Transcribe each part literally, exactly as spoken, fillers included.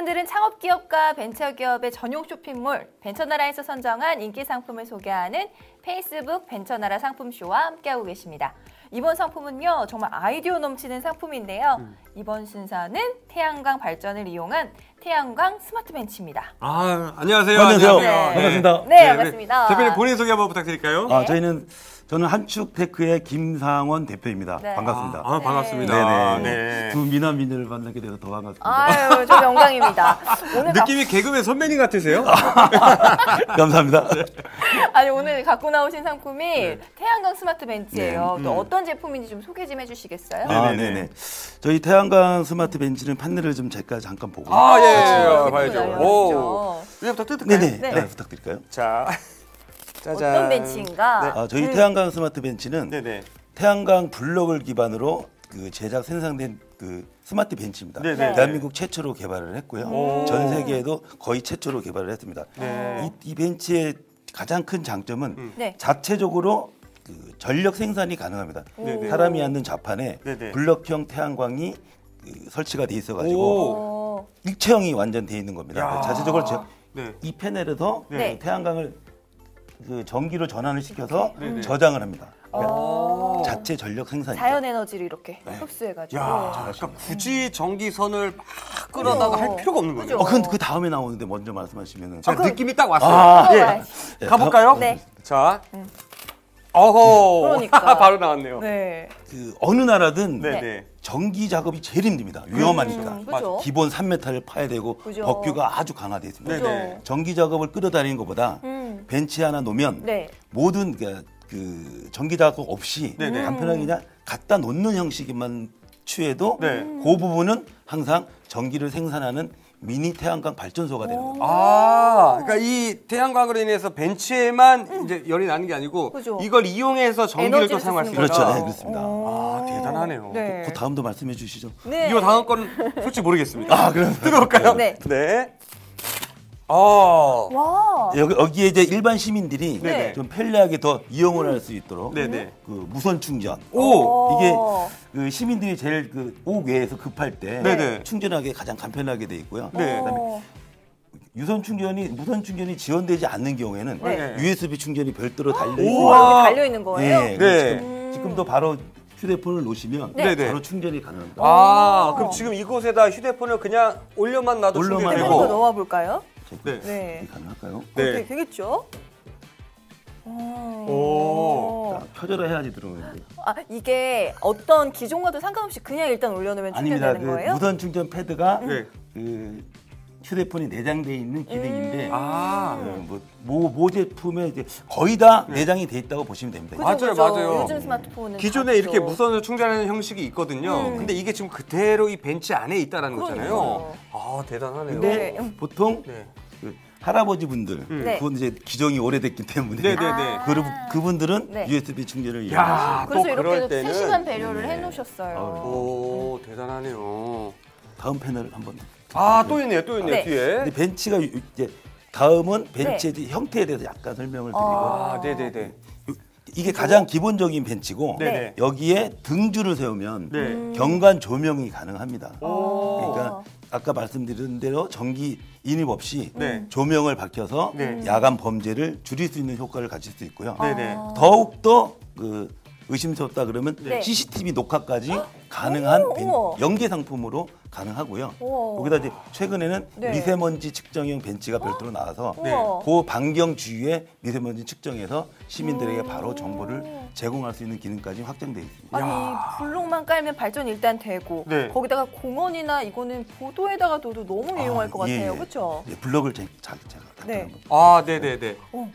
오늘은 창업기업과 벤처기업의 전용 쇼핑몰 벤처나라에서 선정한 인기 상품을 소개하는 페이스북 벤처나라 상품쇼와 함께하고 계십니다. 이번 상품은요, 정말 아이디어 넘치는 상품인데요. 음. 이번 순서는 태양광 발전을 이용한 태양광 스마트 벤치입니다. 아, 안녕하세요. 안녕하세요. 네. 반갑습니다. 네, 네, 반갑습니다. 대표님 본인 소개 한번 부탁드릴까요? 아, 저희는 저는 한축테크의 김상원 대표입니다. 네. 반갑습니다. 아, 아 반갑습니다. 네네. 네. 두 미남 미녀를 만나게 돼서 더 반갑습니다. 아유, 저 영광입니다. 오늘 느낌이 가... 개그맨 선배님 같으세요? 감사합니다. 네. 아니, 오늘 갖고 나오신 상품이 네. 태양광 스마트 벤치예요. 네. 또 음. 어떤 제품인지 좀 소개 좀 해주시겠어요? 아, 네네. 저희 태양광 스마트 벤치는 판넬을 좀 제가 잠깐 보고. 아, 예, 어, 예, 봐야죠. 오, 위에부터 뜯을까요? 네네. 네. 네. 부탁드릴까요? 자, 짜잔. 어떤 벤치인가? 네. 아, 저희 음. 태양광 스마트 벤치는 네네. 태양광 블록을 기반으로 그 제작 생산된 그 스마트 벤치입니다. 네네. 대한민국 최초로 개발을 했고요. 오. 전 세계에도 거의 최초로 개발을 했습니다. 네. 이, 이 벤치의 가장 큰 장점은 음. 네. 자체적으로 그 전력 생산이 가능합니다. 네네. 사람이 앉는 좌판에 네네. 블럭형 태양광이 그 설치가 돼 있어가지고 오. 일체형이 완전 돼 있는 겁니다. 야. 자체적으로 저, 네. 이 패널에서 네. 태양광을 그 전기로 전환을 시켜서 네네. 저장을 합니다. 그러니까 오. 자체 전력 생산. 자연 에너지를 이렇게 네. 흡수해가지고. 야, 그러니까 굳이 전기선을 막 끌어다가 그죠. 할 필요가 없는 거죠. 그죠. 어, 그, 그 다음에 나오는데 먼저 말씀하시면은. 자, 아, 그럼- 느낌이 딱 왔어요. 아, 예. 네, 가볼까요? 가- 네. 자, 어허. 그러니까. 바로 나왔네요. 네. 그 어느 나라든 네, 네. 네. 전기 작업이 제일 힘듭니다. 위험하니까. 음, 그죠. 기본 삼 미터를 파야 되고 그죠. 법규가 아주 강화되어 있습니다. 네, 그죠. 네. 전기 작업을 끌어다니는 것보다 음. 벤치 하나 놓으면 네. 모든 그, 그 전기 작업 없이 네네. 간편하게 그냥 갖다 놓는 형식만 취해도 네. 그 부분은 항상 전기를 생산하는 미니 태양광 발전소가 되는 겁니다. 아, 그러니까 이 태양광으로 인해서 벤치에만 이제 열이 나는 게 아니고 그죠. 이걸 이용해서 전기를 또 에너지를 사용할 수 쓰는 있다. 그렇죠. 네, 그렇습니다. 아, 대단하네요. 네. 그 다음도 말씀해 주시죠. 네. 이거 다음 건 솔직히 모르겠습니다. 아, 그럼 들어볼까요? 네. 네. 어. 와. 여기 여기에 이제 일반 시민들이 네네. 좀 편리하게 더 이용을 할 수 있도록 네네. 그 무선 충전. 오. 이게 그 시민들이 제일 그 옥외에서 급할 때 네네. 충전하기 가장 간편하게 돼 있고요. 네. 어. 유선 충전이 무선 충전이 지원되지 않는 경우에는 네. 유에스비 충전이 별도로 달려 우와, 있어요. 여기 달려 있는 거예요? 네. 네. 지금, 지금도 바로 휴대폰을 놓으시면 네. 네네. 바로 충전이 가능합니다. 아, 그럼 지금 이곳에다 휴대폰을 그냥 올려만 놔도 올려만 충전이 한번 더 되고. 넣어 볼까요? 네. 네. 이게 가능할까요? 네. 어떻게 되겠죠? 오. 자, 켜져라 해야지 들어오는데. 아, 이게 어떤 기종과도 상관없이 그냥 일단 올려놓으면 아닙니다. 충전되는 그 거예요? 무선 충전 패드가 네. 그 휴대폰이 내장되어 있는 기능인데 음. 아. 어, 뭐, 모, 모 제품에 이제 거의 다 내장이 돼 있다고 보시면 됩니다. 그죠, 맞아요, 그죠. 맞아요. 요즘 스마트폰은 기존에 다 이렇게 그죠. 무선으로 충전하는 형식이 있거든요. 음. 근데 이게 지금 그대로 이 벤치 안에 있다는 거잖아요. 그러니까요. 아, 대단하네요. 근데 네. 보통 네. 그 할아버지 분들, 네. 그건 이제 기종이 오래됐기 때문에 네네네. 아. 그, 그분들은 네. 유에스비 충전을 야, 이용하시고 또 그래서 그럴 이렇게 때는 세심한 배려를 네. 해놓으셨어요. 오, 대단하네요. 다음 패널 한번. 아, 또 있네요, 또 있네요, 네. 뒤에. 근데 벤치가 유- 이제 다음은 벤치의 형태에 대해서 약간 설명을 드리고 아, 네네네. 이게 가장 기본적인 벤치고 네네. 여기에 등줄을 세우면 네. 음. 경관 조명이 가능합니다. 오. 그러니까 아까 말씀드린 대로 전기 인입 없이 네. 조명을 밝혀서 네. 야간 범죄를 줄일 수 있는 효과를 가질 수 있고요. 네네. 아. 더욱더 그 의심스럽다 그러면 네. 씨씨티비 녹화까지 가능한 오, 벤- 우와. 연계 상품으로 가능하고요. 우와. 거기다 이제 최근에는 네. 미세먼지 측정용 벤치가 별도로 나와서 네. 우와. 그 반경 주위에 미세먼지 측정해서 시민들에게 바로 정보를 제공할 수 있는 기능까지 확장되어 있습니다. 아니 블록만 깔면 발전이 일단 되고 네. 거기다가 공원이나 이거는 보도에다가 둬도 너무 유용할 것 아, 예, 같아요. 예. 그렇죠? 예, 블럭을 제, 자, 제가 다 네. 한번. 아, 네네네. 어,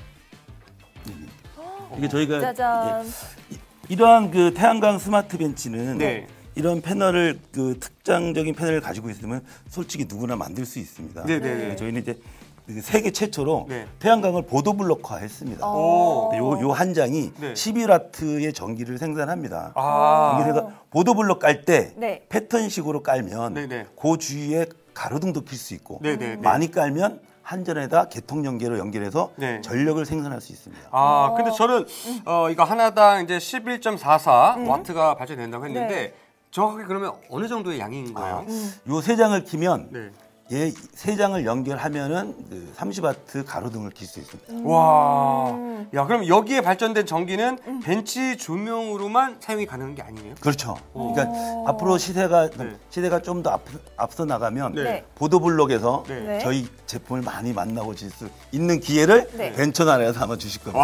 이게 저희가 짜잔. 예, 이러한 그 태양광 스마트 벤치는 네. 이런 패널을 그 특장적인 패널을 가지고 있으면 솔직히 누구나 만들 수 있습니다. 네네네. 저희는 이제 그 세계 최초로 네. 태양광을 보도블록화했습니다. 오. 요, 요 한 장이 네. 십일 와트의 전기를 생산합니다. 아. 그래서 보도블록 깔 때 네. 패턴식으로 깔면 네네. 그 주위에 가로등도 필 수 있고 네네네. 많이 깔면 한전에다 개통 연계로 연결해서 네. 전력을 생산할 수 있습니다. 아, 근데 저는 어, 이거 하나당 이제 십일 점 사사 와트가 발전된다고 했는데 네. 정확하게 그러면 어느 정도의 양인 거예요? 요 세 장을 키면 네. 얘 세 장을 연결하면은 그 삼십 와트 가로등을 킬 수 있습니다. 와. 야, 그럼 여기에 발전된 전기는 벤치 조명으로만 사용이 가능한 게 아니네요? 그렇죠. 그러니까 앞으로 시대가 네. 시대가 좀 더 앞서 나가면 네. 보도블록에서 네. 네. 저희 제품을 많이 만나고 질 수 있는 기회를 네. 벤처나라에서 한번 주실 겁니다.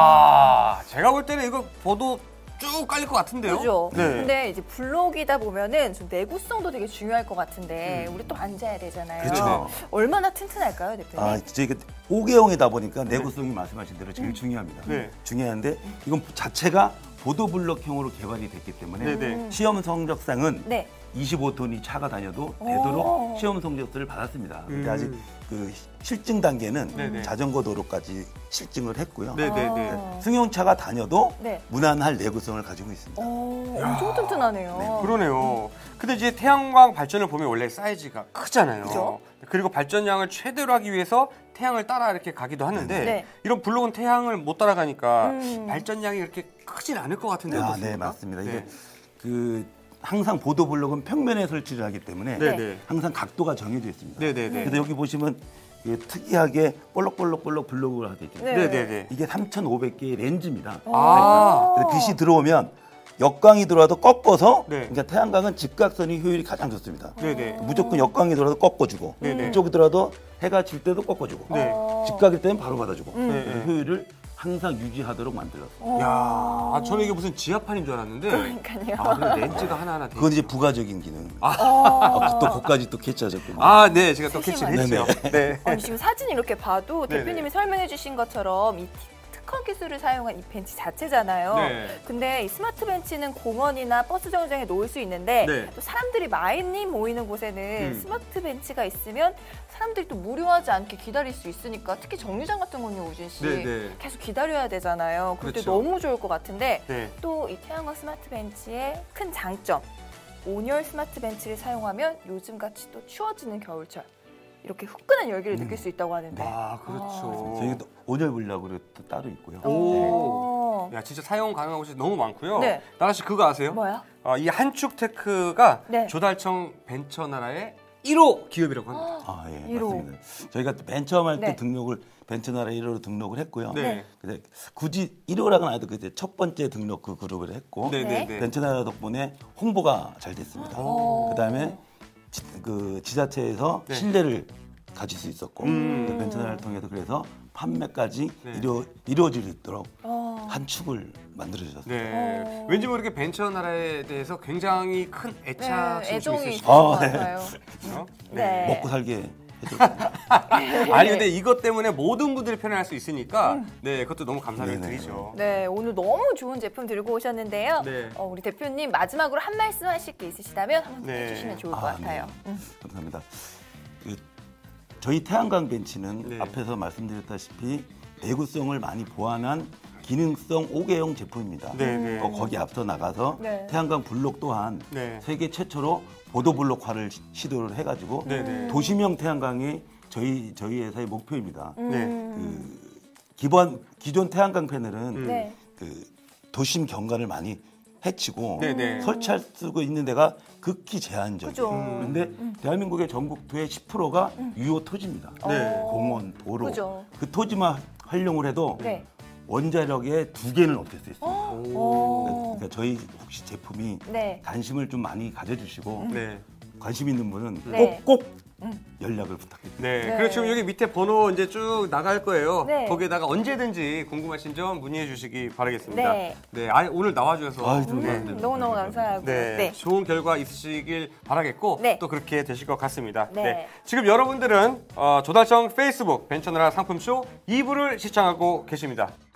와, 제가 볼 때는 이거 보도 쭉 깔릴 것 같은데요? 그죠? 네. 근데 이제 블록이다 보면은 좀 내구성도 되게 중요할 것 같은데 우리 또 앉아야 되잖아요. 그렇죠. 얼마나 튼튼할까요, 대표님? 아, 저희가 오개형이다 보니까 내구성이 말씀하신 대로 제일 중요합니다. 네. 중요한데 이건 자체가 보도블록형으로 개발이 됐기 때문에 네, 네. 시험 성적상은 네. 이십오 톤이 차가 다녀도 되도록 오. 시험 성적서를 받았습니다. 근데 음. 아직 그 실증 단계는 네네. 자전거 도로까지 실증을 했고요. 네네네. 아. 승용차가 다녀도 네. 무난할 내구성을 가지고 있습니다. 오, 엄청 튼튼하네요. 그러네요. 근데 이제 태양광 발전을 보면 원래 사이즈가 크잖아요. 그죠? 그리고 발전량을 최대로 하기 위해서 태양을 따라 이렇게 가기도 하는데 네. 이런 블록은 태양을 못 따라가니까 음. 발전량이 그렇게 크진 않을 것 같은데요. 아, 어떻습니까? 네, 맞습니다. 네. 이게 그 항상 보도블록은 평면에 설치를 하기 때문에 네, 네. 항상 각도가 정해져 있습니다. 네, 네, 네. 그래서 여기 보시면 이게 특이하게 볼록볼록볼록 블록으로 되어 있죠. 네. 네, 네, 네. 이게 삼천오백 개의 렌즈입니다. 아. 그래서 빛이 들어오면 역광이 들어와도 꺾어서 네. 그러니까 태양광은 직각선이 효율이 가장 좋습니다. 네, 네. 무조건 역광이 들어와도 꺾어주고 네, 네. 이쪽이 들어와도 해가 질 때도 꺾어주고 네. 직각일 때는 바로 받아주고 네, 그래서 네. 효율을 항상 유지하도록 만들었어요. 야, 아, 저는 이게 무슨 지하판인 줄 알았는데. 그러니까요. 아, 근데 렌즈가 하나하나 돼. 그건 이제 부가적인 기능. 아. 아, 또 거기까지 또 캐치하셨군요. 아, 네, 제가 또 캐치를 세심하네. 했죠. 네. 아니, 지금 사진 이렇게 봐도 네네. 대표님이 설명해 주신 것처럼 이 특허 기술을 사용한 이 벤치 자체잖아요. 네. 근데 이 스마트 벤치는 공원이나 버스 정류장에 놓을 수 있는데 네. 또 사람들이 많이 모이는 곳에는 음. 스마트 벤치가 있으면 사람들이 또 무료하지 않게 기다릴 수 있으니까 특히 정류장 같은 건요, 우진 씨. 네, 네. 계속 기다려야 되잖아요. 그럴 때 그렇죠. 너무 좋을 것 같은데 네. 또 이 태양광 스마트 벤치의 큰 장점. 온열 스마트 벤치를 사용하면 요즘같이 또 추워지는 겨울철 이렇게 후끈한 열기를 느낄 수 있다고 하는데. 아, 그렇죠. 저희 또 온열 분리압으로 또 따로 있고요. 오. 야, 진짜 사용 가능한 곳이 너무 많고요. 네. 나라 씨 그거 아세요? 뭐야? 아, 이 한축테크가 네. 조달청 벤처나라의 일 호 기업이라고 합니다. 아, 예, 일 호. 맞습니다. 저희가 벤 처음 할 때 네. 등록을 벤처나라 일 호로 등록을 했고요. 네. 근데 굳이 일 호라고는 안 해도 그때 첫 번째 등록 그 그룹을 했고 네, 네, 네. 네. 벤처나라 덕분에 홍보가 잘 됐습니다. 오. 그다음에 지, 그 지자체에서 네. 신뢰를 가질 수 있었고 음. 그 벤처나라를 통해서 그래서 판매까지 네. 이루, 이루어질 수 있도록 어. 한 축을 만들어 주셨어요. 네. 어. 왠지 모르게 벤처나라에 대해서 굉장히 큰 애착이 네, 애정이 좀 있을 있으시죠. 것 아, 네. 같아요. 어? 네. 먹고 살게 해줬습니다. 아니 근데 이것 때문에 모든 분들이 편안할 수 있으니까 네 그것도 너무 감사를 네네. 드리죠. 네, 오늘 너무 좋은 제품 들고 오셨는데요. 네. 어, 우리 대표님 마지막으로 한 말씀 하실 게 있으시다면 한번 네. 해주시면 좋을 것 아, 같아요. 네. 음. 감사합니다. 그, 저희 태양광 벤치는 네. 앞에서 말씀드렸다시피 내구성을 많이 보완한 기능성 오개형 제품입니다. 네, 네. 어, 거기 앞서 나가서 네. 태양광 블록 또한 네. 세계 최초로 보도 블록화를 시- 시도를 해가지고 네, 네. 도시명 태양광이 저희 저희 회사의 목표입니다. 음. 네. 그 기본 기존 태양광 패널은 네. 그 도심 경관을 많이 해치고 네네. 설치할 수 있는 데가 극히 제한적이에요. 그죠. 그런데 대한민국의 전국토의 십 퍼센트가 유효 토지입니다. 네. 어. 공원, 도로. 그죠. 그 토지만 활용을 해도 네. 원자력의 두 개는 없앨 수 있습니다. 오. 그러니까 저희 혹시 제품이 네. 관심을 좀 많이 가져주시고 네. 관심 있는 분은 네. 꼭꼭 연락을 부탁드립니다. 네. 네. 그리고 지금 여기 밑에 번호 이제 쭉 나갈 거예요. 네. 거기에다가 언제든지 궁금하신 점 문의해 주시기 바라겠습니다. 네. 네. 아, 오늘 나와주셔서 아유, 좀 네. 감사합니다. 음, 너무너무 감사하고. 네, 네. 좋은 결과 있으시길 바라겠고 네. 또 그렇게 되실 것 같습니다. 네. 지금 여러분들은 어, 조달청 페이스북 벤처나라 상품쇼 이 부를 시청하고 계십니다.